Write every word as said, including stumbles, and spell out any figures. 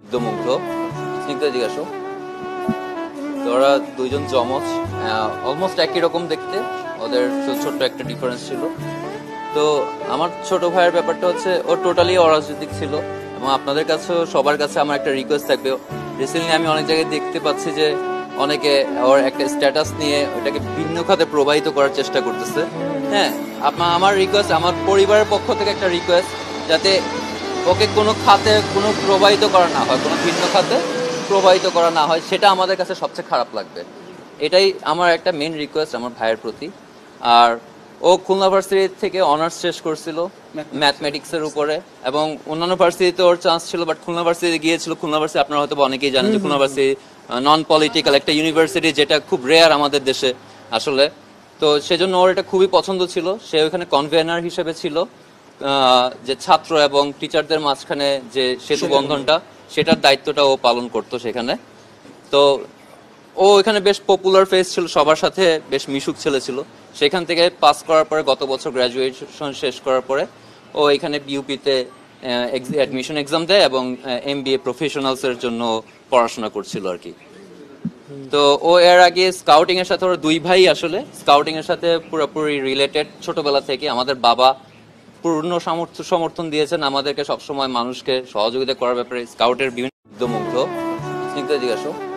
মুগ্ধ স্নিগ্ধ জিজ্ঞাসা। তো ওরা দুইজন জমজ, অলমোস্ট একই রকম দেখতে, ওদের ছোট্ট একটা ডিফারেন্স ছিল। তো আমার ছোট ভাইয়ের ব্যাপারটা হচ্ছে ও টোটালি অরাজনৈতিক ছিল, এবং আপনাদের কাছেও সবার কাছে আমার একটা রিকোয়েস্ট থাকবে। রিসেন্টলি আমি অনেক জায়গায় দেখতে পাচ্ছি যে অনেকে ওর একটা স্ট্যাটাস নিয়ে ওটাকে ভিন্ন খাতে প্রবাহিত করার চেষ্টা করতেছে। হ্যাঁ, আপনার আমার রিকোয়েস্ট, আমার পরিবারের পক্ষ থেকে একটা রিকোয়েস্ট, যাতে ওকে কোনো খাতে কোনো প্রবাহিত করা না হয়, কোনো ভিন্ন খাতে প্রবাহিত করা না হয়, সেটা আমাদের কাছে সবচেয়ে খারাপ লাগবে। এটাই আমার একটা মেন রিকোয়েস্ট আমার ভাইয়ের প্রতি। আর ও খুলনা ভার্সিটি থেকে অনার্স শেষ করছিল ম্যাথমেটিক্সের উপরে, এবং অন্যান্য ভার্সিটিতে ওর চান্স ছিল, বাট খুলনা ভার্সিটি গিয়েছিল। খুলনা ভার্সিটি আপনারা হয়তো অনেকেই জানেন যে খুলনা ভার্সিটি নন পলিটিক্যাল একটা ইউনিভার্সিটি, যেটা খুব রেয়ার আমাদের দেশে আসলে। তো সেজন্য ওর এটা খুবই পছন্দ ছিল। সে ওখানে কনভেনার হিসেবে ছিল, যে ছাত্র এবং টিচারদের মাঝখানে যে সেতু বন্ধনটা, সেটার দায়িত্বটা ও পালন করতো সেখানে। তো ও এখানে বেশ পপুলার ফেস ছিল, সবার সাথে বেশ মিশুক ছেলে ছিল। সেখান থেকে পাস করার পরে গত বছর গ্র্যাজুয়েশন শেষ করার পরে ও এখানে বিউপিতে অ্যাডমিশন এক্সাম দেয় এবং এমবিএ প্রফেশনালস এর জন্য পড়াশোনা করছিল আর কি। তো ও এর আগে স্কাউটিং এর সাথে, ওর দুই ভাই আসলে স্কাউটিং এর সাথে পুরোপুরি রিলেটেড ছোটবেলা থেকে। আমাদের বাবা পূর্ণ সামর্থ্য সমর্থন দিয়েছেন আমাদেরকে সবসময় মানুষকে সহযোগিতা করার ব্যাপারে। স্কাউটের বিভিন্ন মুগ্ধ স্নিগ্ধ জিজ্ঞাসা।